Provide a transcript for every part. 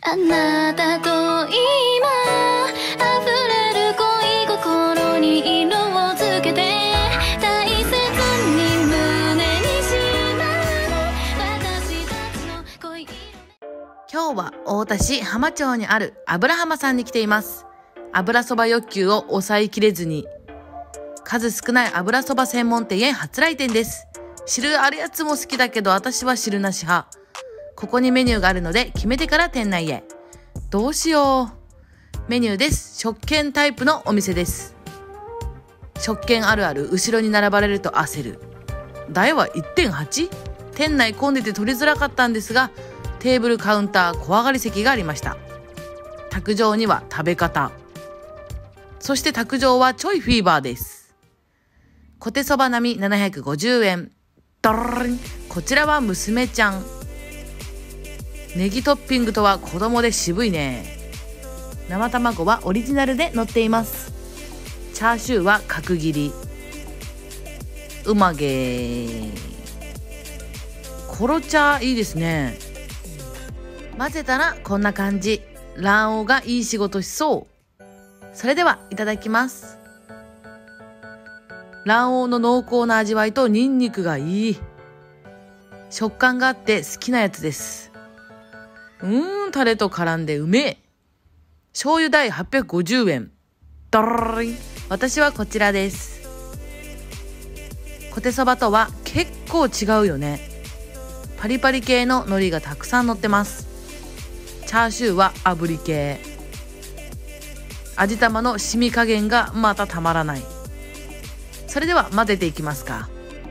あなたと今溢れる恋心に色をつけて大切に胸にしまう私たちの恋色。 今日は太田市浜町にある油浜さんに来ています。油そば欲求を抑えきれずに数少ない油そば専門店へ初来店です。汁あるやつも好きだけど私は汁なし派。ここにメニューがあるので決めてから店内へ。どうしよう。メニューです。食券タイプのお店です。食券あるある後ろに並ばれると焦る。台は 1.8？ 店内混んでて取りづらかったんですが、テーブルカウンター小上がり席がありました。卓上には食べ方。そして卓上はちょいフィーバーです。小手そば並み750円。ドルン。こちらは娘ちゃん。ネギトッピングとは子供で渋いね。生卵はオリジナルで乗っています。チャーシューは角切り。うまげ。コロチャいいですね。混ぜたらこんな感じ。卵黄がいい仕事しそう。それではいただきます。卵黄の濃厚な味わいとニンニクがいい。食感があって好きなやつです。タレと絡んでうめえ。醤油代850円。ドロリン。私はこちらです。小手そばとは結構違うよね。パリパリ系の海苔がたくさん乗ってます。チャーシューは炙り系。味玉の染み加減がまたたまらない。それでは混ぜていきますか。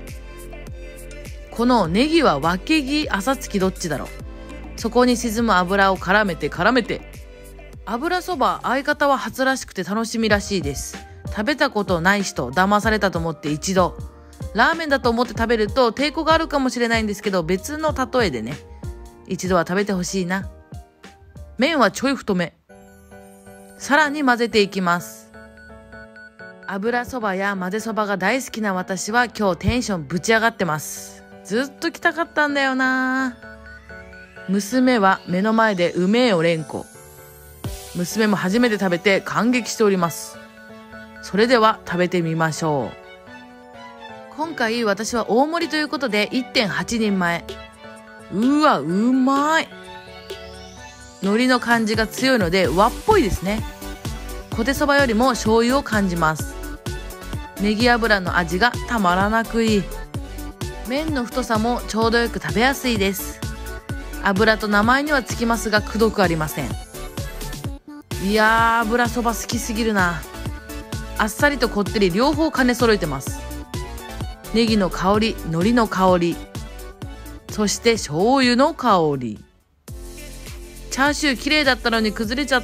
このネギはわけぎ、朝つきどっちだろう。そこに沈む油を絡めて。油そば相方は初らしくて楽しみらしいです。食べたことない人騙されたと思って一度。ラーメンだと思って食べると抵抗があるかもしれないんですけど、別の例えでね。一度は食べてほしいな。麺はちょい太め。さらに混ぜていきます。油そばや混ぜそばが大好きな私は今日テンションぶち上がってます。ずっと来たかったんだよな。娘は目の前でうめえを連呼。娘も初めて食べて感激しております。それでは食べてみましょう。今回私は大盛りということで 1.8 人前。うわ、うまい。海苔の感じが強いので和っぽいですね。小手そばよりも醤油を感じます。ネギ油の味がたまらなくいい。麺の太さもちょうどよく食べやすいです。油と名前にはつきますがくどくありません。いやー、油そば好きすぎるな。あっさりとこってり両方兼ね揃えてます。ネギの香り、海苔の香り、そして醤油の香り。チャーシュー綺麗だったのに崩れちゃった。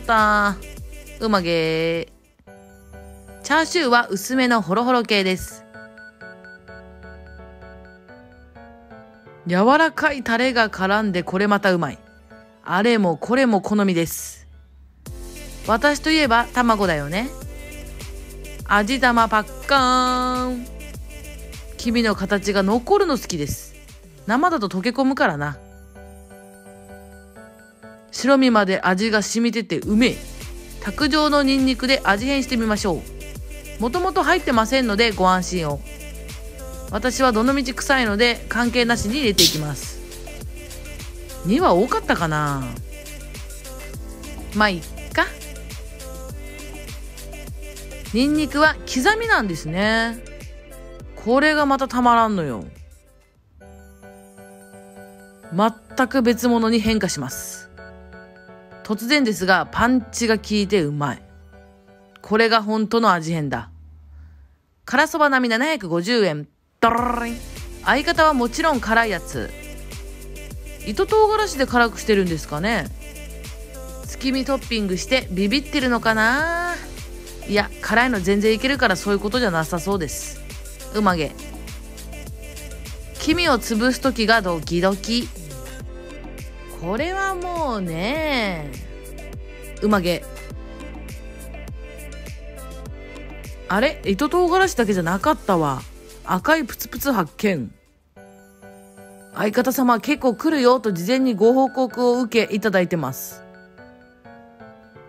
うまげー。チャーシューは薄めのホロホロ系です。柔らかいタレが絡んでこれまたうまい。あれもこれも好みです。私といえば卵だよね。味玉パッカーン。黄身の形が残るの好きです。生だと溶け込むからな。白身まで味が染みててうめえ。卓上のニンニクで味変してみましょう。もともと入ってませんのでご安心を。私はどのみち臭いので関係なしに入れていきます。2は多かったかな。まあいっか。ニンニクは刻みなんですね。これがまたたまらんのよ。全く別物に変化します。突然ですがパンチが効いてうまい。これが本当の味変だ。辛そば並み750円。ドロリン。相方はもちろん辛いやつ。糸唐辛子で辛くしてるんですかね。月見トッピングしてビビってるのかな。いや、辛いの全然いけるからそういうことじゃなさそうです。うまげ。黄身を潰すときがドキドキ。これはもうね、うまげ。あれ、糸唐辛子だけじゃなかったわ。赤いプツプツ発見。相方様結構来るよと事前にご報告を受けいただいてます。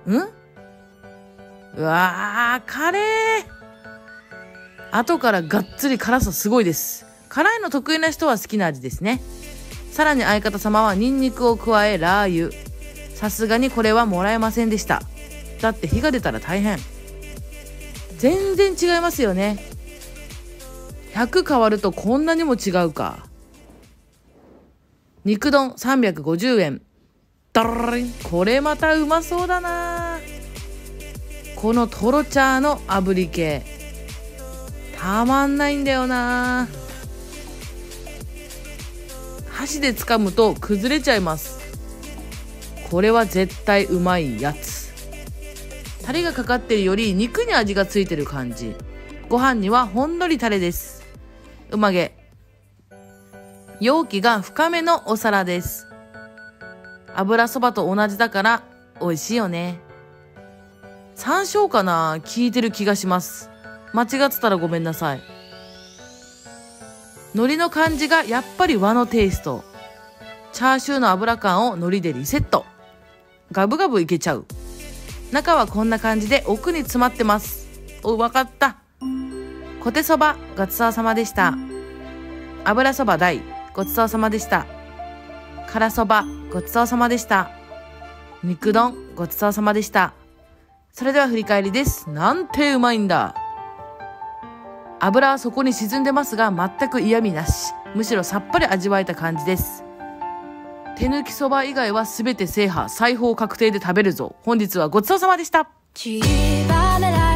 うわー、カレー。後からがっつり辛さすごいです。辛いの得意な人は好きな味ですね。さらに相方様はニンニクを加えラー油。さすがにこれはもらえませんでした。だって火が出たら大変。全然違いますよね。100変わるとこんなにも違うか。肉丼350円。ドロリン。これまたうまそうだな。このトロチャーの炙り系たまんないんだよな。箸で掴むと崩れちゃいます。これは絶対うまいやつ。タレがかかってるより肉に味がついてる感じ。ご飯にはほんのりタレです。うまげ。容器が深めのお皿です。油そばと同じだから美味しいよね。山椒かな、効いてる気がします。間違ってたらごめんなさい。海苔の感じがやっぱり和のテイスト。チャーシューの油感を海苔でリセット。ガブガブいけちゃう。中はこんな感じで奥に詰まってます。お、わかった。コテそばごちそうさまでした。油そば大ごちそうさまでした。辛そばごちそうさまでした。肉丼ごちそうさまでした。それでは振り返りです。なんてうまいんだ。油はそこに沈んでますが全く嫌味なし。むしろさっぱり味わえた感じです。手抜きそば以外はすべて制覇。裁縫確定で食べるぞ。本日はごちそうさまでした。 散りばめら